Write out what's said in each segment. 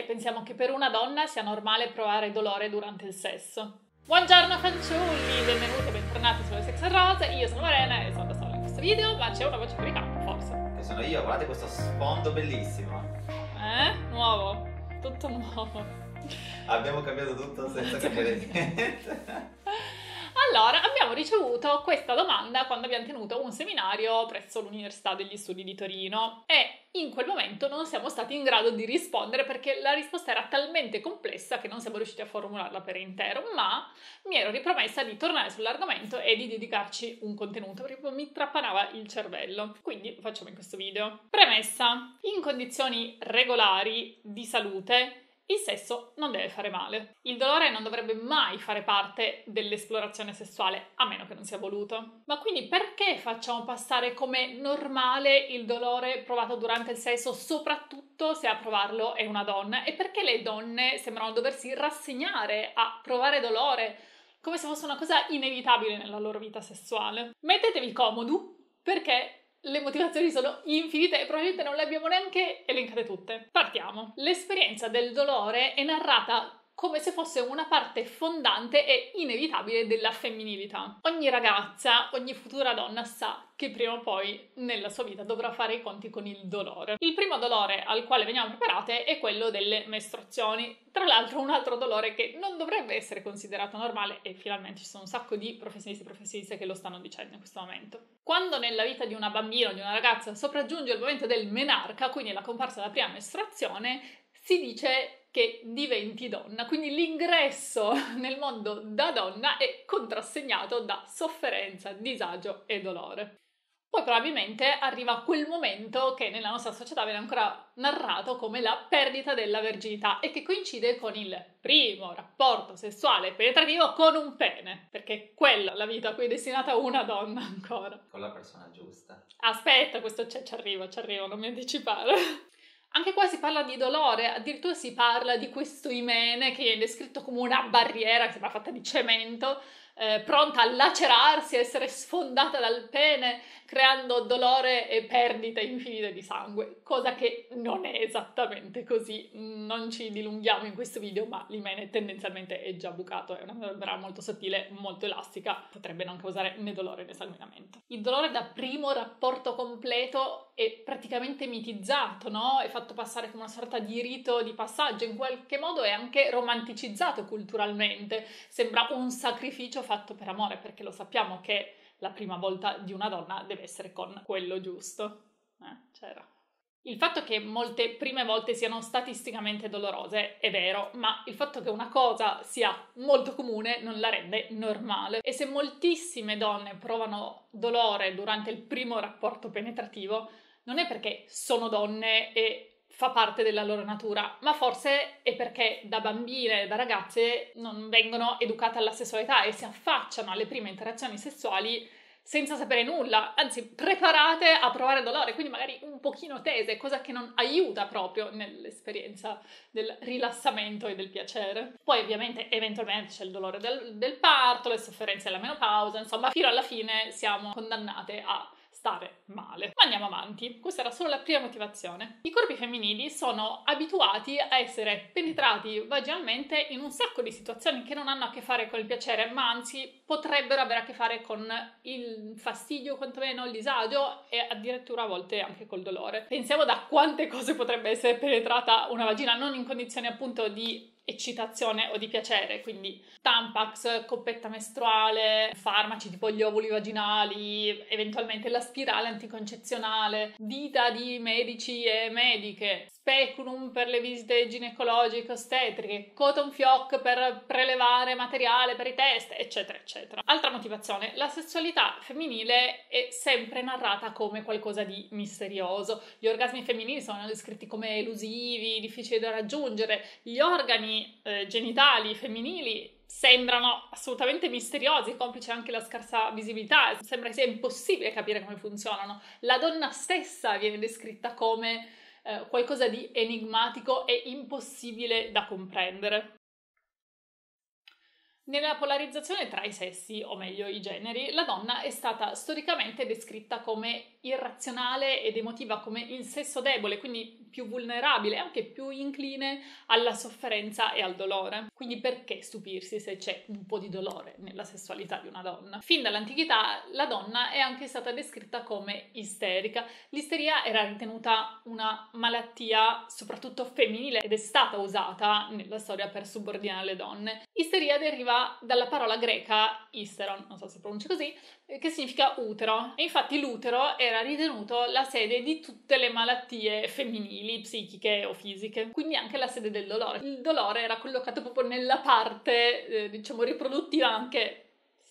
pensiamo che per una donna sia normale provare dolore durante il sesso. Buongiorno fanciulli, benvenuti e bentornati sulle Sex and Rose, io sono Marena e sono da sola in questo video, ma c'è una voce fuori campo, forse. Che sono io, guardate questo sfondo bellissimo. Nuovo, tutto nuovo. Abbiamo cambiato tutto senza cambiare niente. Allora, abbiamo ricevuto questa domanda quando abbiamo tenuto un seminario presso l'Università degli Studi di Torino e in quel momento non siamo stati in grado di rispondere perché la risposta era talmente complessa che non siamo riusciti a formularla per intero, ma mi ero ripromessa di tornare sull'argomento e di dedicarci un contenuto perché poi mi trapanava il cervello. Quindi lo facciamo in questo video. Premessa: in condizioni regolari di salute il sesso non deve fare male. Il dolore non dovrebbe mai fare parte dell'esplorazione sessuale, a meno che non sia voluto. Ma quindi perché facciamo passare come normale il dolore provato durante il sesso, soprattutto se a provarlo è una donna? E perché le donne sembrano doversi rassegnare a provare dolore come se fosse una cosa inevitabile nella loro vita sessuale? Mettetevi comodi, perché le motivazioni sono infinite e probabilmente non le abbiamo neanche elencate tutte. Partiamo. L'esperienza del dolore è narrata come se fosse una parte fondante e inevitabile della femminilità. Ogni ragazza, ogni futura donna sa che prima o poi nella sua vita dovrà fare i conti con il dolore. Il primo dolore al quale veniamo preparate è quello delle mestruazioni. Tra l'altro un altro dolore che non dovrebbe essere considerato normale e finalmente ci sono un sacco di professionisti e professioniste che lo stanno dicendo in questo momento. Quando nella vita di una bambina o di una ragazza sopraggiunge il momento del menarca, quindi la comparsa della prima mestruazione, si dice che diventi donna, quindi l'ingresso nel mondo da donna è contrassegnato da sofferenza, disagio e dolore. Poi probabilmente arriva quel momento che nella nostra società viene ancora narrato come la perdita della verginità e che coincide con il primo rapporto sessuale penetrativo con un pene, perché è quella la vita a cui è destinata una donna ancora. Con la persona giusta. Aspetta, questo ci arrivo, non mi anticipare. Anche qua si parla di dolore, addirittura si parla di questo imene che è descritto come una barriera che sembra fatta di cemento, pronta a lacerarsi, a essere sfondata dal pene, creando dolore e perdite infinite di sangue, cosa che non è esattamente così. Non ci dilunghiamo in questo video, ma l'imene tendenzialmente è già bucato, è una membra molto sottile, molto elastica, potrebbe non causare né dolore né sanguinamento. Il dolore da primo rapporto completo è praticamente mitizzato, no? È fatto passare come una sorta di rito di passaggio, in qualche modo è anche romanticizzato culturalmente, sembra un sacrificio fatto per amore, perché lo sappiamo che la prima volta di una donna deve essere con quello giusto. C'era. Il fatto che molte prime volte siano statisticamente dolorose è vero, ma il fatto che una cosa sia molto comune non la rende normale. E se moltissime donne provano dolore durante il primo rapporto penetrativo, non è perché sono donne e fa parte della loro natura, ma forse è perché da bambine, da ragazze non vengono educate alla sessualità e si affacciano alle prime interazioni sessuali senza sapere nulla, anzi preparate a provare dolore, quindi magari un pochino tese, cosa che non aiuta proprio nell'esperienza del rilassamento e del piacere. Poi ovviamente eventualmente c'è il dolore del parto, le sofferenze della menopausa, insomma fino alla fine siamo condannate a stare male. Ma andiamo avanti, questa era solo la prima motivazione. I corpi femminili sono abituati a essere penetrati vaginalmente in un sacco di situazioni che non hanno a che fare con il piacere, ma anzi potrebbero avere a che fare con il fastidio, quantomeno il disagio e addirittura a volte anche col dolore. Pensiamo da quante cose potrebbe essere penetrata una vagina, non in condizioni appunto di eccitazione o di piacere, quindi Tampax, coppetta mestruale, farmaci tipo gli ovuli vaginali, eventualmente la spirale anticoncezionale, dita di medici e mediche, speculum per le visite ginecologiche ostetriche, cotton fioc per prelevare materiale per i test, eccetera eccetera. Altra motivazione: la sessualità femminile è sempre narrata come qualcosa di misterioso. Gli orgasmi femminili sono descritti come elusivi, difficili da raggiungere, gli organi genitali femminili sembrano assolutamente misteriosi, complice anche la scarsa visibilità, sembra che sia impossibile capire come funzionano. La donna stessa viene descritta come qualcosa di enigmatico e impossibile da comprendere. Nella polarizzazione tra i sessi, o meglio i generi, la donna è stata storicamente descritta come irrazionale ed emotiva, come il sesso debole, quindi più vulnerabile e anche più incline alla sofferenza e al dolore. Quindi perché stupirsi se c'è un po' di dolore nella sessualità di una donna? Fin dall'antichità la donna è anche stata descritta come isterica. L'isteria era ritenuta una malattia soprattutto femminile ed è stata usata nella storia per subordinare le donne. Isteria deriva dalla parola greca isteron, non so se pronuncia così, che significa utero, e infatti l'utero era ritenuto la sede di tutte le malattie femminili, psichiche o fisiche, quindi anche la sede del dolore. Il dolore era collocato proprio nella parte, diciamo, riproduttiva anche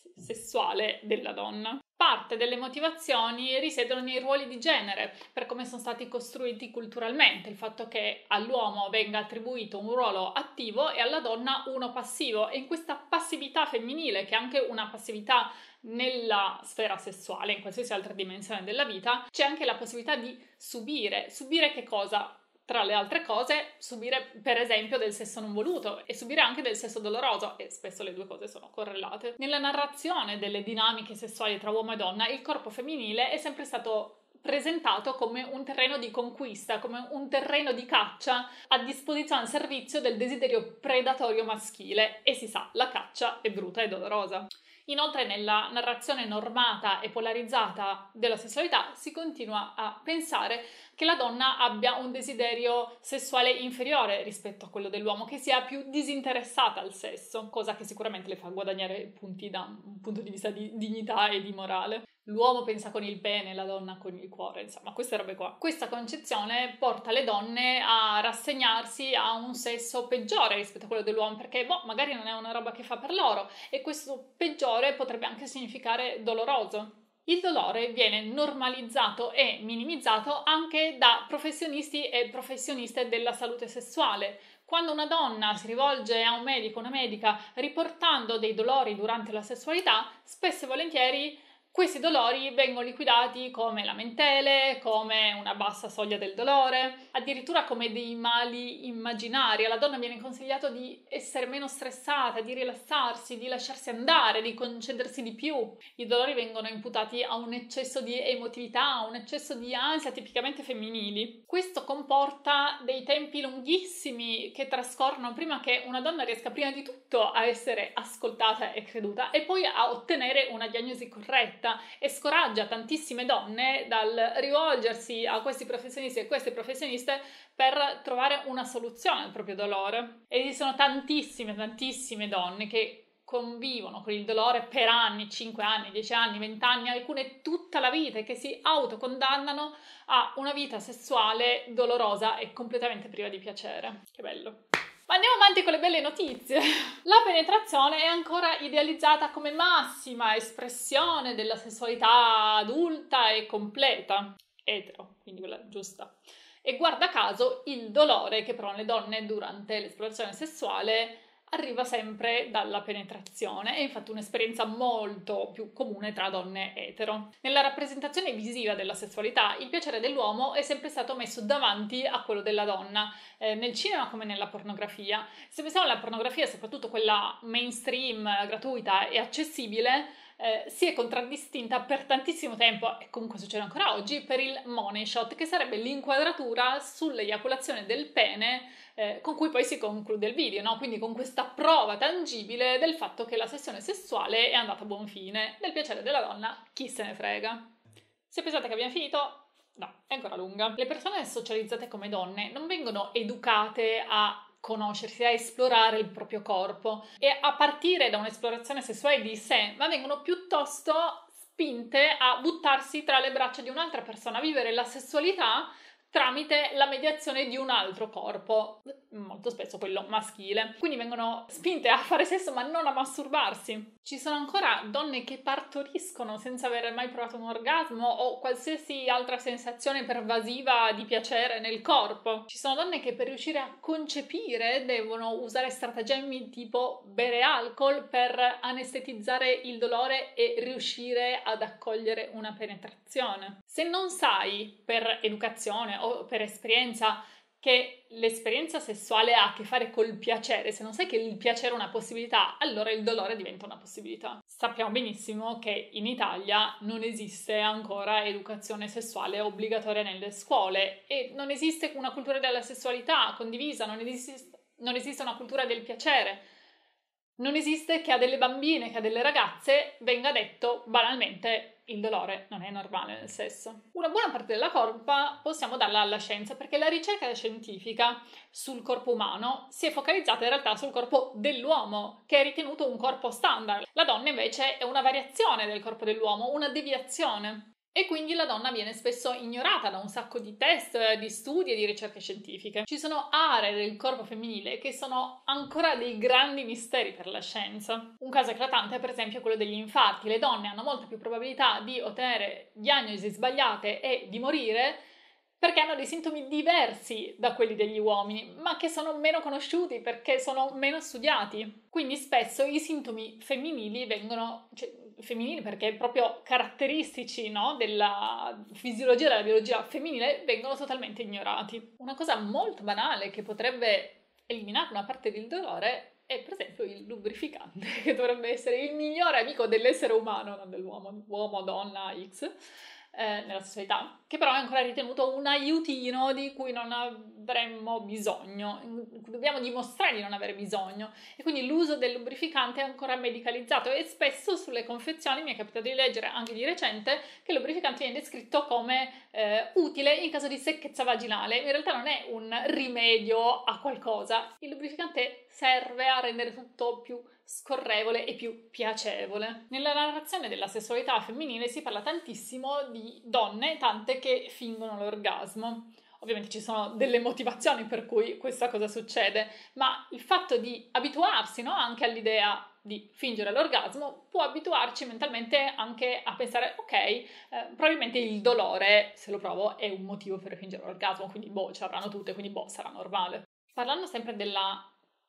sessuale della donna. Parte delle motivazioni risiedono nei ruoli di genere, per come sono stati costruiti culturalmente, il fatto che all'uomo venga attribuito un ruolo attivo e alla donna uno passivo, e in questa passività femminile, che è anche una passività nella sfera sessuale, in qualsiasi altra dimensione della vita, c'è anche la possibilità di subire. Subire che cosa? Tra le altre cose, subire per esempio del sesso non voluto e subire anche del sesso doloroso, e spesso le due cose sono correlate. Nella narrazione delle dinamiche sessuali tra uomo e donna, il corpo femminile è sempre stato presentato come un terreno di conquista, come un terreno di caccia a disposizione al servizio del desiderio predatorio maschile, e si sa, la caccia è brutta e dolorosa. Inoltre, nella narrazione normata e polarizzata della sessualità si continua a pensare che la donna abbia un desiderio sessuale inferiore rispetto a quello dell'uomo, che sia più disinteressata al sesso, cosa che sicuramente le fa guadagnare punti da un punto di vista di dignità e di morale. L'uomo pensa con il pene, la donna con il cuore, insomma, queste robe qua. Questa concezione porta le donne a rassegnarsi a un sesso peggiore rispetto a quello dell'uomo, perché magari non è una roba che fa per loro, e questo peggiore potrebbe anche significare doloroso. Il dolore viene normalizzato e minimizzato anche da professionisti e professioniste della salute sessuale. Quando una donna si rivolge a un medico o una medica riportando dei dolori durante la sessualità, spesso e volentieri questi dolori vengono liquidati come lamentele, come una bassa soglia del dolore, addirittura come dei mali immaginari. Alla donna viene consigliato di essere meno stressata, di rilassarsi, di lasciarsi andare, di concedersi di più. I dolori vengono imputati a un eccesso di emotività, a un eccesso di ansia tipicamente femminili. Questo comporta dei tempi lunghissimi che trascorrono prima che una donna riesca prima di tutto a essere ascoltata e creduta e poi a ottenere una diagnosi corretta, e scoraggia tantissime donne dal rivolgersi a questi professionisti e queste professioniste per trovare una soluzione al proprio dolore. E ci sono tantissime donne che convivono con il dolore per anni, 5 anni, 10 anni, 20 anni, alcune tutta la vita, e che si autocondannano a una vita sessuale dolorosa e completamente priva di piacere. Che bello! Ma andiamo avanti con le belle notizie. La penetrazione è ancora idealizzata come massima espressione della sessualità adulta e completa, etero, quindi quella giusta. E guarda caso, il dolore che provano le donne durante l'esplorazione sessuale arriva sempre dalla penetrazione, è infatti un'esperienza molto più comune tra donne etero. Nella rappresentazione visiva della sessualità, il piacere dell'uomo è sempre stato messo davanti a quello della donna, nel cinema come nella pornografia. Se pensiamo alla pornografia, soprattutto quella mainstream, gratuita e accessibile, si è contraddistinta per tantissimo tempo, e comunque succede ancora oggi, per il money shot, che sarebbe l'inquadratura sull'eiaculazione del pene con cui poi si conclude il video, no? Quindi con questa prova tangibile del fatto che la sessione sessuale è andata a buon fine. Del piacere della donna, chi se ne frega. Se pensate che abbiamo finito, no, è ancora lunga. Le persone socializzate come donne non vengono educate a conoscersi, a esplorare il proprio corpo e a partire da un'esplorazione sessuale di sé, ma vengono piuttosto spinte a buttarsi tra le braccia di un'altra persona, a vivere la sessualità tramite la mediazione di un altro corpo, molto spesso quello maschile. Quindi vengono spinte a fare sesso ma non a masturbarsi. Ci sono ancora donne che partoriscono senza aver mai provato un orgasmo o qualsiasi altra sensazione pervasiva di piacere nel corpo. Ci sono donne che per riuscire a concepire devono usare stratagemmi tipo bere alcol per anestetizzare il dolore e riuscire ad accogliere una penetrazione. Se non sai per educazione o per esperienza che l'esperienza sessuale ha a che fare col piacere, se non sai che il piacere è una possibilità, allora il dolore diventa una possibilità. Sappiamo benissimo che in Italia non esiste ancora educazione sessuale obbligatoria nelle scuole e non esiste una cultura della sessualità condivisa, non esiste una cultura del piacere. Non esiste che a delle bambine, che a delle ragazze venga detto banalmente il dolore non è normale nel sesso. Una buona parte della colpa possiamo darla alla scienza, perché la ricerca scientifica sul corpo umano si è focalizzata in realtà sul corpo dell'uomo, che è ritenuto un corpo standard. La donna invece è una variazione del corpo dell'uomo, una deviazione. E quindi la donna viene spesso ignorata da un sacco di test, di studi e di ricerche scientifiche. Ci sono aree del corpo femminile che sono ancora dei grandi misteri per la scienza. Un caso eclatante è per esempio quello degli infarti. Le donne hanno molta più probabilità di ottenere diagnosi sbagliate e di morire perché hanno dei sintomi diversi da quelli degli uomini, ma che sono meno conosciuti perché sono meno studiati. Quindi spesso i sintomi femminili vengono... femminili perché proprio caratteristici, no, della fisiologia, della biologia femminile vengono totalmente ignorati. Una cosa molto banale che potrebbe eliminare una parte del dolore è per esempio il lubrificante, che dovrebbe essere il migliore amico dell'essere umano, non dell'uomo, uomo, donna, X, nella sessualità, che però è ancora ritenuto un aiutino di cui non avremmo bisogno, dobbiamo dimostrare di non avere bisogno, e quindi l'uso del lubrificante è ancora medicalizzato e spesso sulle confezioni mi è capitato di leggere anche di recente che il lubrificante viene descritto come utile in caso di secchezza vaginale. In realtà non è un rimedio a qualcosa, il lubrificante serve a rendere tutto più scorrevole e più piacevole. Nella narrazione della sessualità femminile si parla tantissimo di donne, tante che fingono l'orgasmo. Ovviamente ci sono delle motivazioni per cui questa cosa succede, ma il fatto di abituarsi, no, anche all'idea di fingere l'orgasmo può abituarci mentalmente anche a pensare ok, probabilmente il dolore, se lo provo, è un motivo per fingere l'orgasmo, quindi ce l'avranno tutte, quindi sarà normale. Parlando sempre della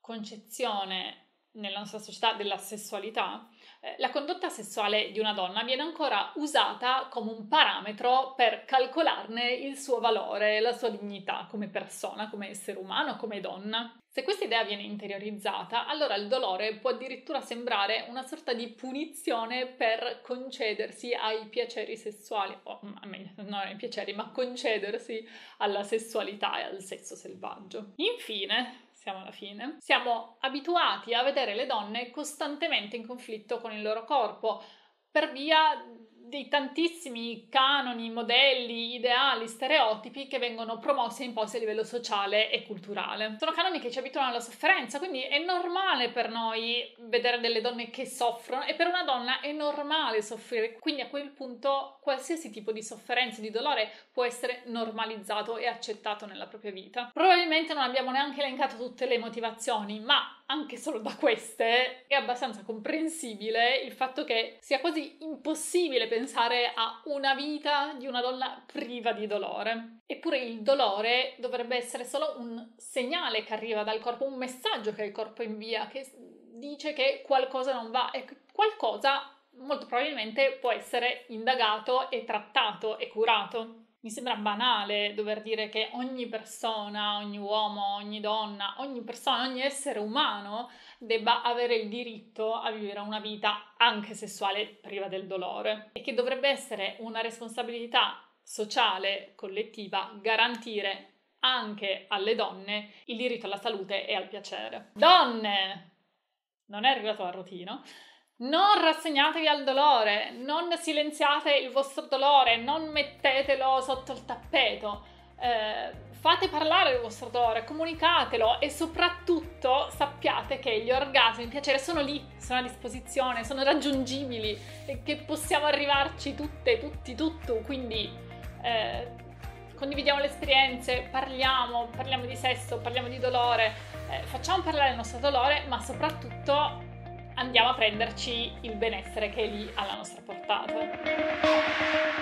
concezione nella nostra società della sessualità, la condotta sessuale di una donna viene ancora usata come un parametro per calcolarne il suo valore, la sua dignità come persona, come essere umano, come donna. Se questa idea viene interiorizzata, allora il dolore può addirittura sembrare una sorta di punizione per concedersi ai piaceri sessuali, o meglio, non ai piaceri, ma concedersi alla sessualità e al sesso selvaggio. Infine, siamo alla fine, siamo abituati a vedere le donne costantemente in conflitto con il loro corpo per via dei tantissimi canoni, modelli, ideali, stereotipi che vengono promossi e imposti a livello sociale e culturale. Sono canoni che ci abituano alla sofferenza, quindi è normale per noi vedere delle donne che soffrono e per una donna è normale soffrire, quindi a quel punto qualsiasi tipo di sofferenza, di dolore può essere normalizzato e accettato nella propria vita. Probabilmente non abbiamo neanche elencato tutte le motivazioni, ma anche solo da queste è abbastanza comprensibile il fatto che sia quasi impossibile pensare a una vita di una donna priva di dolore. Eppure il dolore dovrebbe essere solo un segnale che arriva dal corpo, un messaggio che il corpo invia, che dice che qualcosa non va e qualcosa molto probabilmente può essere indagato e trattato e curato. Mi sembra banale dover dire che ogni persona, ogni uomo, ogni donna, ogni persona, ogni essere umano debba avere il diritto a vivere una vita anche sessuale priva del dolore e che dovrebbe essere una responsabilità sociale, collettiva, garantire anche alle donne il diritto alla salute e al piacere. Donne! Non è arrivato l'arrotino. Non rassegnatevi al dolore, non silenziate il vostro dolore, non mettetelo sotto il tappeto, fate parlare il vostro dolore, comunicatelo e soprattutto sappiate che gli orgasmi, il piacere sono lì, sono a disposizione, sono raggiungibili e che possiamo arrivarci tutte, tutti, tutto, quindi condividiamo le esperienze, parliamo di sesso, parliamo di dolore, facciamo parlare il nostro dolore, ma soprattutto andiamo a prenderci il benessere che è lì alla nostra portata.